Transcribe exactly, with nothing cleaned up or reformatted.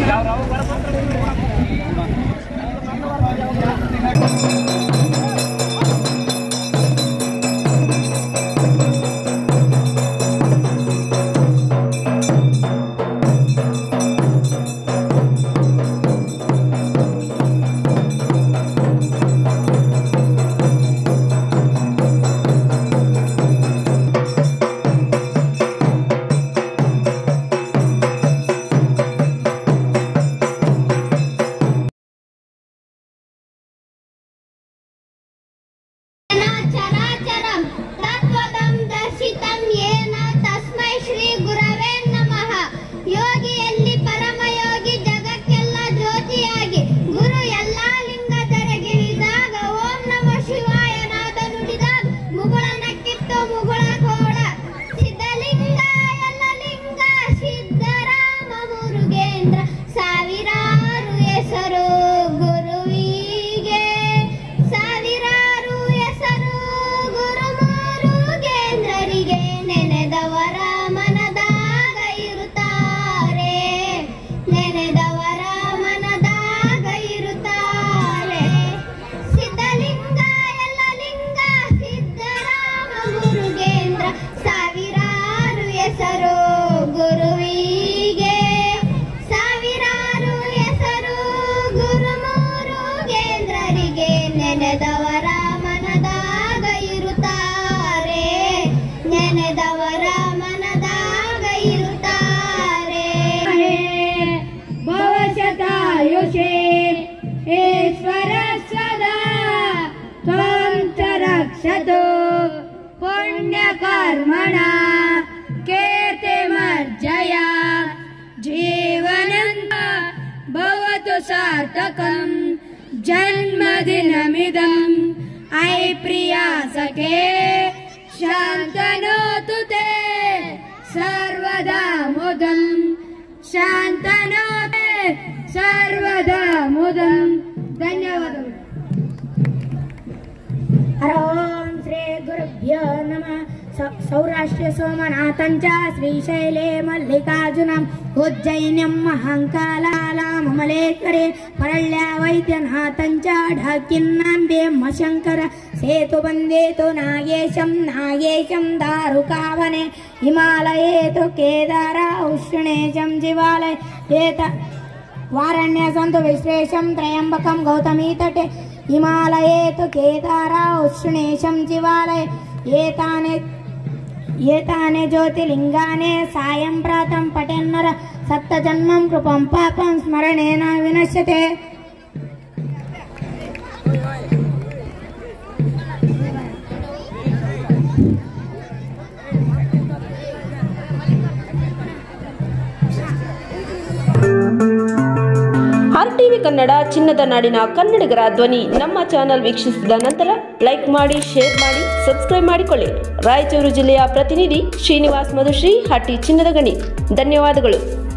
पुण्यकर्मणा कीर्तिमर्जया जीवनं भवतु सार्थकं जन्मदिनमिदम् अयि प्रिया सखे शान्तनोतु ते सर्वदा मुदम् शान्तनोते सर्वदा मुदम्। ಧನ್ಯವಾದಗಳು। ಓಂ ಶ್ರೀ ಗುರುಭ್ಯೋ ನಮಃ। ಸೌರಾಷ್ಟ್ರ ಸೋಮನಾಥಂಚ ಶ್ರೀಶೈಲೇ ಮಲ್ಲಿಕಾರ್ಜುನಂ ಉಜ್ಜಯಿನ್ಯಂ ಮಹಾಂಕಾಲಾಮಲೇಕರೆ ಪರಳ್ಯ ವೈದ್ಯನಾಥಂಚ ಢಕಿನ್ನಂಬೆ ಮಶಂಕರ ಸೇತು ಬಂದೇತು ನಾಗೇಶಂ ನಾಗೇಶಂ ದಾರುಕಾವನೆ ಹಿಮಾಲಯೇತು ಕೇದಾರ ಉಷ್ಣೇಶಂ ಶಿವಾಲಯ ಏತ वारण्य संतु विश्वेशं त्रयंबकं गौतमी तटे हिमालये तु केदार उष्णेशं शिवालय एताने एताने ज्योतिर्लिंगाने सायं प्रातं पठेन्नर सप्तजन्मं कृपं पापं स्मरणेन विनश्यते। ಆರ್ಟಿವಿ ಕನ್ನಡ ಚಿನ್ನದ ನಾಡಿನ ಕನ್ನಡಿಗರ ಧ್ವನಿ ನಮ್ಮ ಚಾನೆಲ್ ವೀಕ್ಷಿಸಿದ ನಂತರ ಲೈಕ್ ಮಾಡಿ, ಶೇರ್ ಮಾಡಿ, ಸಬ್ಸ್ಕ್ರೈಬ್ ಮಾಡಿಕೊಳ್ಳಿ। ರಾಯಚೂರು ಜಿಲ್ಲೆಯ ಪ್ರತಿನಿಧಿ ಶ್ರೀನಿವಾಸ್ ಮಧುಶ್ರೀ ಹಟ್ಟಿ ಚಿನ್ನದ ಗಣಿ। ಧನ್ಯವಾದಗಳು।